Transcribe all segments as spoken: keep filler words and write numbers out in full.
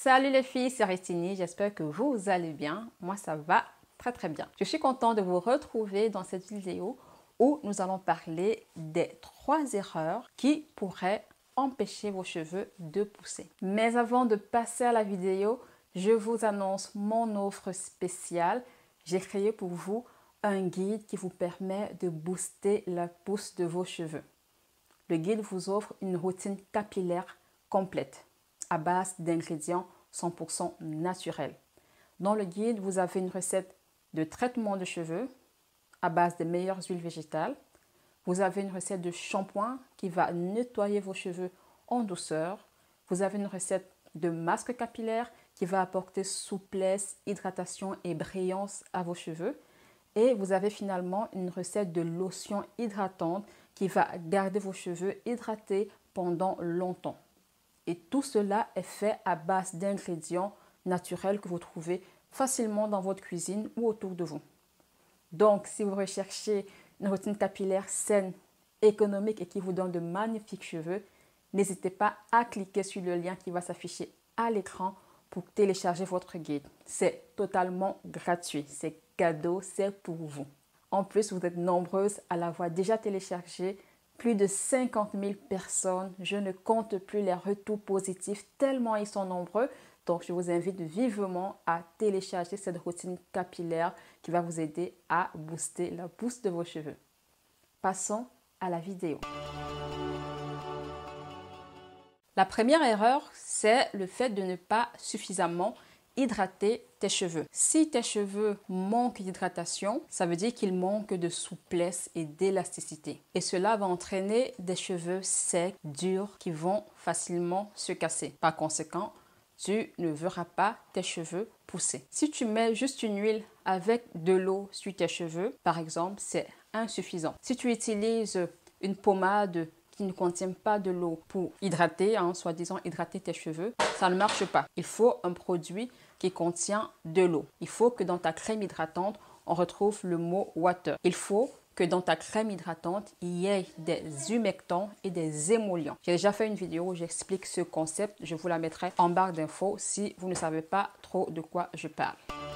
Salut les filles, c'est Restini, j'espère que vous allez bien. Moi ça va très très bien. Je suis contente de vous retrouver dans cette vidéo où nous allons parler des trois erreurs qui pourraient empêcher vos cheveux de pousser. Mais avant de passer à la vidéo, je vous annonce mon offre spéciale. J'ai créé pour vous un guide qui vous permet de booster la pousse de vos cheveux. Le guide vous offre une routine capillaire complète à base d'ingrédients cent pour cent naturels. Dans le guide, vous avez une recette de traitement de cheveux à base des meilleures huiles végétales. Vous avez une recette de shampoing qui va nettoyer vos cheveux en douceur. Vous avez une recette de masque capillaire qui va apporter souplesse, hydratation et brillance à vos cheveux. Et vous avez finalement une recette de lotion hydratante qui va garder vos cheveux hydratés pendant longtemps. Et tout cela est fait à base d'ingrédients naturels que vous trouvez facilement dans votre cuisine ou autour de vous. Donc, si vous recherchez une routine capillaire saine, économique et qui vous donne de magnifiques cheveux, n'hésitez pas à cliquer sur le lien qui va s'afficher à l'écran pour télécharger votre guide. C'est totalement gratuit, c'est cadeau, c'est pour vous. En plus, vous êtes nombreuses à l'avoir déjà téléchargé. Plus de cinquante mille personnes, je ne compte plus les retours positifs tellement ils sont nombreux. Donc, je vous invite vivement à télécharger cette routine capillaire qui va vous aider à booster la pousse de vos cheveux. Passons à la vidéo. La première erreur, c'est le fait de ne pas suffisamment hydrater tes cheveux. Si tes cheveux manquent d'hydratation, ça veut dire qu'ils manquent de souplesse et d'élasticité. Et cela va entraîner des cheveux secs, durs, qui vont facilement se casser. Par conséquent, tu ne verras pas tes cheveux pousser. Si tu mets juste une huile avec de l'eau sur tes cheveux, par exemple, c'est insuffisant. Si tu utilises une pommade qui ne contient pas de l'eau pour hydrater, hein, soi-disant hydrater tes cheveux, ça ne marche pas. Il faut un produit qui contient de l'eau. Il faut que dans ta crème hydratante, on retrouve le mot water. Il faut que dans ta crème hydratante, il y ait des humectants et des émollients. J'ai déjà fait une vidéo où j'explique ce concept. Je vous la mettrai en barre d'infos si vous ne savez pas trop de quoi je parle.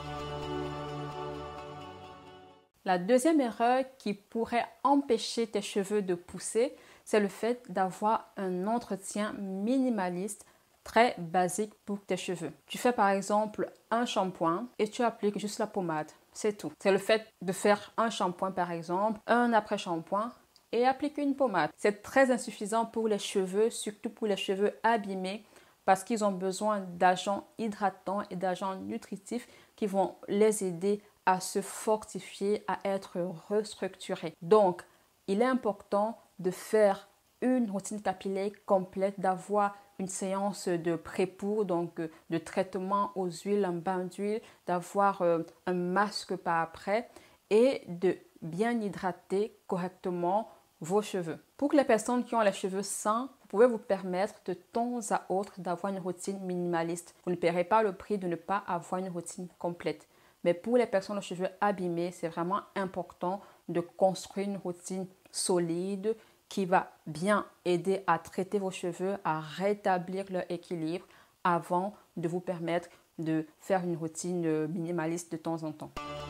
La deuxième erreur qui pourrait empêcher tes cheveux de pousser, c'est le fait d'avoir un entretien minimaliste très basique pour tes cheveux. Tu fais par exemple un shampoing et tu appliques juste la pommade. C'est tout. C'est le fait de faire un shampoing par exemple, un après-shampoing et appliquer une pommade. C'est très insuffisant pour les cheveux, surtout pour les cheveux abîmés parce qu'ils ont besoin d'agents hydratants et d'agents nutritifs qui vont les aider à se fortifier, à être restructurés. Donc, il est important de faire une routine capillaire complète, d'avoir une séance de pré-pour, donc de traitement aux huiles, en bain d'huile, d'avoir euh, un masque par après et de bien hydrater correctement vos cheveux. Pour les personnes qui ont les cheveux sains, vous pouvez vous permettre de temps à autre d'avoir une routine minimaliste. Vous ne paierez pas le prix de ne pas avoir une routine complète. Mais pour les personnes aux cheveux abîmés, c'est vraiment important de construire une routine solide qui va bien aider à traiter vos cheveux, à rétablir leur équilibre avant de vous permettre de faire une routine minimaliste de temps en temps.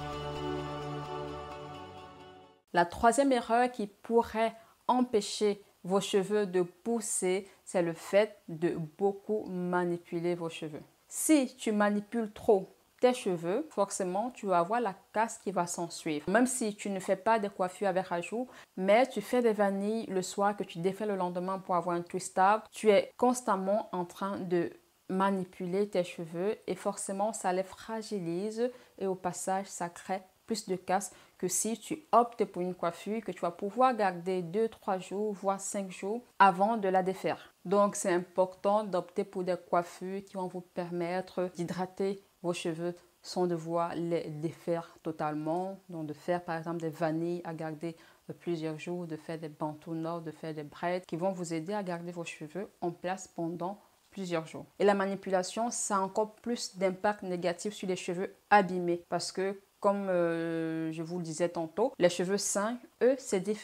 La troisième erreur qui pourrait empêcher vos cheveux de pousser, c'est le fait de beaucoup manipuler vos cheveux. Si tu manipules trop tes cheveux, forcément, tu vas avoir la casse qui va s'en suivre. Même si tu ne fais pas de coiffure avec rajout, mais tu fais des vanilles le soir que tu défais le lendemain pour avoir un twist up, tu es constamment en train de manipuler tes cheveux et forcément, ça les fragilise et au passage, ça crée plus de casse que si tu optes pour une coiffure que tu vas pouvoir garder deux trois jours, voire cinq jours avant de la défaire. Donc, c'est important d'opter pour des coiffures qui vont vous permettre d'hydrater vos cheveux sans devoir les défaire totalement. Donc, de faire par exemple des vanilles à garder plusieurs jours, de faire des bandeaux nord, de faire des braids qui vont vous aider à garder vos cheveux en place pendant plusieurs jours. Et la manipulation, ça a encore plus d'impact négatif sur les cheveux abîmés parce que, comme euh, je vous le disais tantôt, les cheveux sains, eux, c'est différent.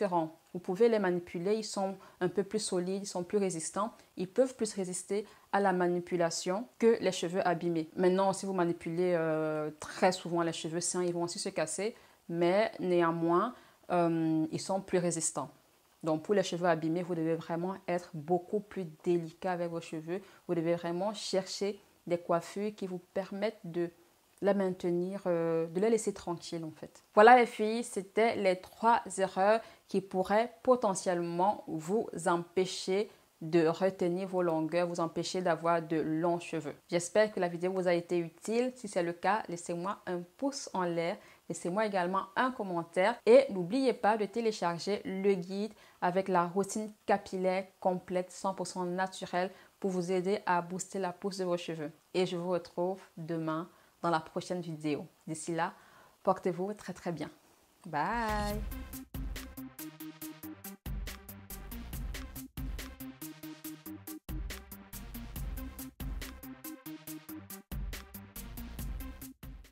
Vous pouvez les manipuler, ils sont un peu plus solides, ils sont plus résistants. Ils peuvent plus résister à la manipulation que les cheveux abîmés. Maintenant, si vous manipulez euh, très souvent les cheveux sains, ils vont aussi se casser, mais néanmoins, euh, ils sont plus résistants. Donc, pour les cheveux abîmés, vous devez vraiment être beaucoup plus délicat avec vos cheveux. Vous devez vraiment chercher des coiffures qui vous permettent de la maintenir, euh, de la laisser tranquille en fait. Voilà les filles, c'était les trois erreurs qui pourraient potentiellement vous empêcher de retenir vos longueurs, vous empêcher d'avoir de longs cheveux. J'espère que la vidéo vous a été utile. Si c'est le cas, laissez-moi un pouce en l'air. Laissez-moi également un commentaire et n'oubliez pas de télécharger le guide avec la routine capillaire complète cent pour cent naturelle pour vous aider à booster la pousse de vos cheveux. Et je vous retrouve demain dans la prochaine vidéo. D'ici là, portez-vous très très bien. Bye!